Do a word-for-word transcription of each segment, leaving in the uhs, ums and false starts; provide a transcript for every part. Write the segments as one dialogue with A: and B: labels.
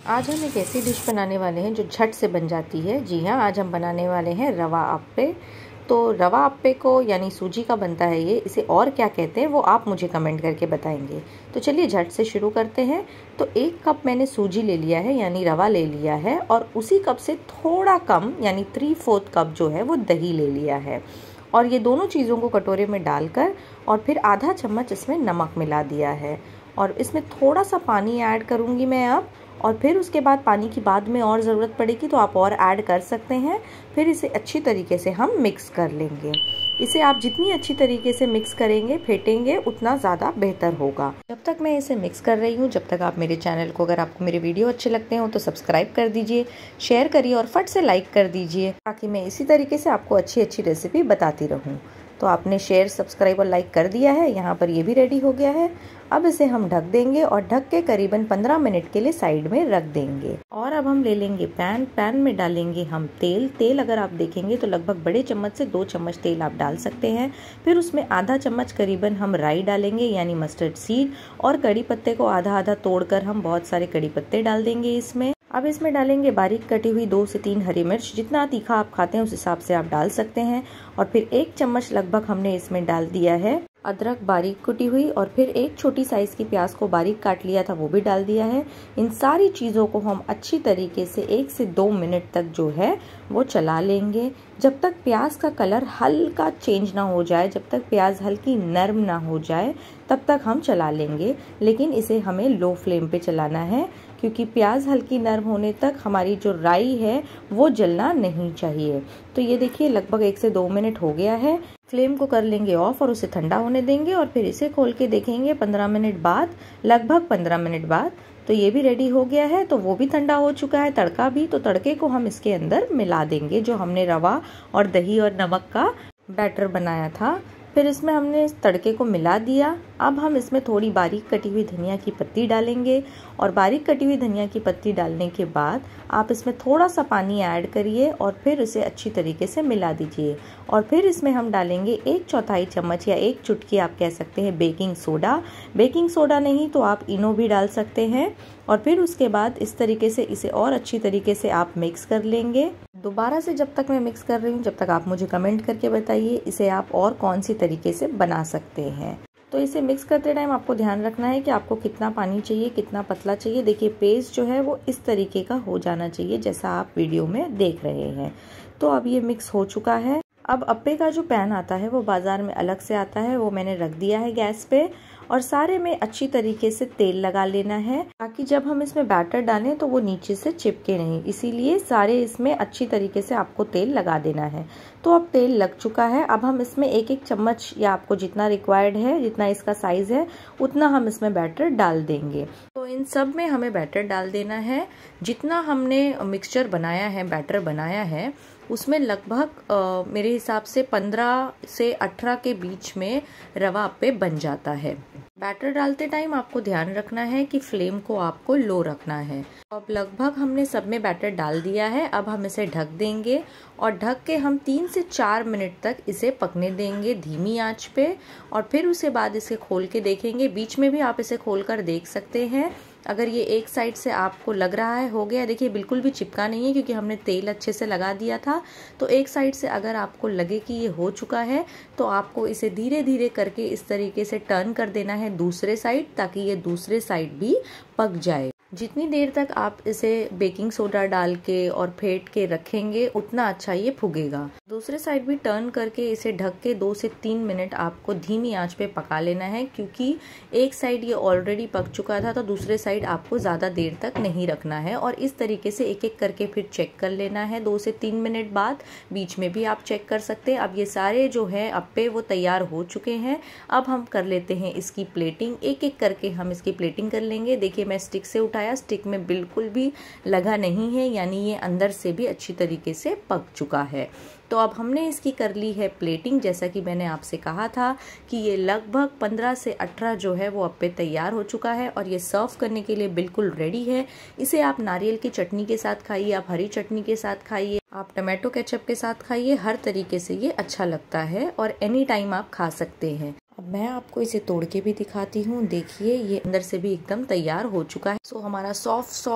A: आज हम एक ऐसी डिश बनाने वाले हैं जो झट से बन जाती है। जी हाँ, आज हम बनाने वाले हैं रवा अप्पे। तो रवा अप्पे को यानी सूजी का बनता है ये, इसे और क्या कहते हैं वो आप मुझे कमेंट करके बताएंगे। तो चलिए झट से शुरू करते हैं। तो एक कप मैंने सूजी ले लिया है यानी रवा ले लिया है, और उसी कप से थोड़ा कम यानी थ्री फोर्थ कप जो है वो दही ले लिया है। और ये दोनों चीज़ों को कटोरे में डालकर और फिर आधा चम्मच इसमें नमक मिला दिया है, और इसमें थोड़ा सा पानी ऐड करूँगी मैं अब। और फिर उसके बाद पानी की बाद में और ज़रूरत पड़ेगी तो आप और ऐड कर सकते हैं। फिर इसे अच्छी तरीके से हम मिक्स कर लेंगे। इसे आप जितनी अच्छी तरीके से मिक्स करेंगे, फेंटेंगे, उतना ज़्यादा बेहतर होगा। जब तक मैं इसे मिक्स कर रही हूँ, जब तक आप मेरे चैनल को, अगर आपको मेरे वीडियो अच्छे लगते हो तो सब्सक्राइब कर दीजिए, शेयर करिए और फट से लाइक कर दीजिए, ताकि मैं इसी तरीके से आपको अच्छी अच्छी रेसिपी बताती रहूँ। तो आपने शेयर, सब्सक्राइब और लाइक कर दिया है। यहाँ पर ये भी रेडी हो गया है। अब इसे हम ढक देंगे और ढक के करीबन पंद्रह मिनट के लिए साइड में रख देंगे। और अब हम ले लेंगे पैन। पैन में डालेंगे हम तेल। तेल अगर आप देखेंगे तो लगभग बड़े चम्मच से दो चम्मच तेल आप डाल सकते हैं। फिर उसमें आधा चम्मच करीबन हम राई डालेंगे यानी मस्टर्ड सीड, और कड़ी पत्ते को आधा आधा तोड़कर हम बहुत सारे कड़ी पत्ते डाल देंगे इसमें। अब इसमें डालेंगे बारीक कटी हुई दो से तीन हरी मिर्च। जितना तीखा आप खाते हैं उस हिसाब से आप डाल सकते हैं। और फिर एक चम्मच लगभग हमने इसमें डाल दिया है अदरक बारीक कुटी हुई, और फिर एक छोटी साइज की प्याज को बारीक काट लिया था वो भी डाल दिया है। इन सारी चीज़ों को हम अच्छी तरीके से एक से दो मिनट तक जो है वो चला लेंगे, जब तक प्याज का कलर हल्का चेंज ना हो जाए, जब तक प्याज हल्की नर्म ना हो जाए तब तक हम चला लेंगे। लेकिन इसे हमें लो फ्लेम पे चलाना है, क्योंकि प्याज हल्की नर्म होने तक हमारी जो राई है वो जलना नहीं चाहिए। तो ये देखिए लगभग एक से दो मिनट हो गया है। फ्लेम को कर लेंगे ऑफ और उसे ठंडा होने देंगे, और फिर इसे खोल के देखेंगे पंद्रह मिनट बाद, लगभग पंद्रह मिनट बाद। तो ये भी रेडी हो गया है। तो वो भी ठंडा हो चुका है, तड़का भी। तो तड़के को हम इसके अंदर मिला देंगे, जो हमने रवा और दही और नमक का बैटर बनाया था। फिर इसमें हमने इस तड़के को मिला दिया। अब हम इसमें थोड़ी बारीक कटी हुई धनिया की पत्ती डालेंगे, और बारीक कटी हुई धनिया की पत्ती डालने के बाद आप इसमें थोड़ा सा पानी ऐड करिए और फिर इसे अच्छी तरीके से मिला दीजिए। और फिर इसमें हम डालेंगे एक चौथाई चम्मच या एक चुटकी आप कह सकते हैं बेकिंग सोडा। बेकिंग सोडा नहीं तो आप इनो भी डाल सकते हैं। और फिर उसके बाद इस तरीके से इसे और अच्छी तरीके से आप मिक्स कर लेंगे। दोबारा से जब तक मैं मिक्स कर रही हूँ, जब तक आप मुझे कमेंट करके बताइए इसे आप और कौन सी तरीके से बना सकते हैं। तो इसे मिक्स करते टाइम आपको ध्यान रखना है कि आपको कितना पानी चाहिए, कितना पतला चाहिए। देखिए पेस्ट जो है वो इस तरीके का हो जाना चाहिए जैसा आप वीडियो में देख रहे हैं। तो अब ये मिक्स हो चुका है। अब अप्पे का जो पैन आता है वो बाजार में अलग से आता है, वो मैंने रख दिया है गैस पे। और सारे में अच्छी तरीके से तेल लगा लेना है, ताकि जब हम इसमें बैटर डालें तो वो नीचे से चिपके नहीं। इसीलिए सारे इसमें अच्छी तरीके से आपको तेल लगा देना है। तो अब तेल लग चुका है। अब हम इसमें एक एक चम्मच या आपको जितना रिक्वायर्ड है, जितना इसका साइज है, उतना हम इसमें बैटर डाल देंगे। तो इन सब में हमें बैटर डाल देना है। जितना हमने मिक्सचर बनाया है, बैटर बनाया है, उसमें लगभग मेरे हिसाब से पंद्रह से अठारह के बीच में रवा अप्पे बन जाता है। बैटर डालते टाइम आपको ध्यान रखना है कि फ्लेम को आपको लो रखना है। अब लगभग हमने सब में बैटर डाल दिया है। अब हम इसे ढक देंगे, और ढक के हम तीन से चार मिनट तक इसे पकने देंगे धीमी आंच पे। और फिर उसके बाद इसे खोल के देखेंगे। बीच में भी आप इसे खोल कर देख सकते हैं। अगर ये एक साइड से आपको लग रहा है हो गया, देखिए बिल्कुल भी चिपका नहीं है, क्योंकि हमने तेल अच्छे से लगा दिया था। तो एक साइड से अगर आपको लगे कि ये हो चुका है, तो आपको इसे धीरे धीरे करके इस तरीके से टर्न कर देना है दूसरे साइड, ताकि ये दूसरे साइड भी पक जाए। जितनी देर तक आप इसे बेकिंग सोडा डाल के और फेंट के रखेंगे, उतना अच्छा ये फूगेगा। दूसरे साइड भी टर्न करके इसे ढक के दो से तीन मिनट आपको धीमी आंच पे पका लेना है, क्योंकि एक साइड ये ऑलरेडी पक चुका था, तो दूसरे साइड आपको ज़्यादा देर तक नहीं रखना है। और इस तरीके से एक एक करके फिर चेक कर लेना है दो से तीन मिनट बाद। बीच में भी आप चेक कर सकते हैं। अब ये सारे जो है अप्पे वो तैयार हो चुके हैं। अब हम कर लेते हैं इसकी प्लेटिंग। एक एक करके हम इसकी प्लेटिंग कर लेंगे। देखिए मैं स्टिक से उठाया, स्टिक में बिल्कुल भी लगा नहीं है, यानी ये अंदर से भी अच्छी तरीके से पक चुका है। तो अब हमने इसकी कर ली है प्लेटिंग। जैसा कि मैंने आपसे कहा था कि ये लगभग पंद्रह से अठारह जो है वो अप्पे तैयार हो चुका है, और ये सर्व करने के लिए बिल्कुल रेडी है। इसे आप नारियल की चटनी के साथ खाइए, आप हरी चटनी के साथ खाइए, आप टमाटो केचप के साथ खाइए। हर तरीके से ये अच्छा लगता है और एनी टाइम आप खा सकते हैं। अब मैं आपको इसे तोड़ के भी दिखाती हूँ। देखिए ये अंदर से भी एकदम तैयार हो चुका है। सो हमारा सॉफ्ट सॉफ्ट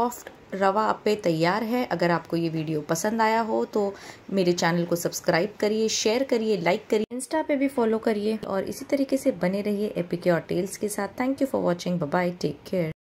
A: रवा अप्पे तैयार है। अगर आपको ये वीडियो पसंद आया हो तो मेरे चैनल को सब्सक्राइब करिए, शेयर करिए, लाइक करिए, इंस्टा पे भी फॉलो करिए और इसी तरीके से बने रहिए एपीके और टेल्स के साथ। Thank you for watching. Bye bye, take care.